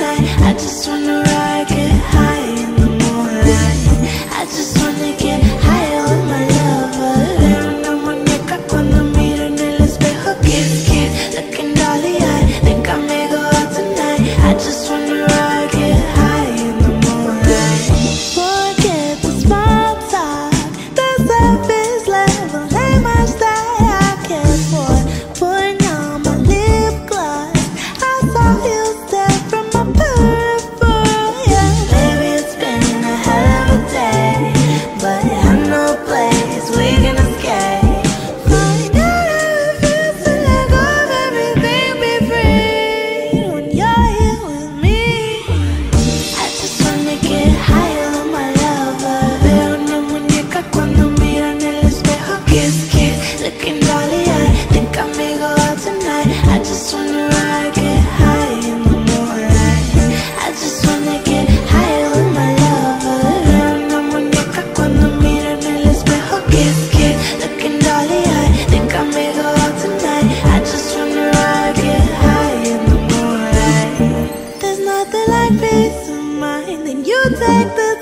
tonight. I just wanna ride, get high in the moonlight. I just wanna get higher with my lover. Veo una muñeca cuando miro en el espejo. Kiss, kiss, looking dolly eye. Think I may go out tonight. I just wanna ride, get high in the moonlight. Forget the small talk, the surface level ain't much that I care for. Putting on my lip gloss, I saw you step from my peripheral. Yeah, baby, it's been a hell of a day, but I know a place we can escape. Find out how it feels to let go of everything, be free when you're here with me. I just wanna get higher with my lover. Veo una muñeca cuando miro en el espejo. Kiss, kiss, looking dolly eye. Think I may go out tonight. I just wanna ride, get high in the moonlight. I just wanna get higher with my lover. Veo una muñeca cuando miro en el espejo. Kiss, kiss, looking dolly eye. Think I may go out tonight. I just wanna ride, get high in the moonlight. There's nothing like peace of mind. Then you take the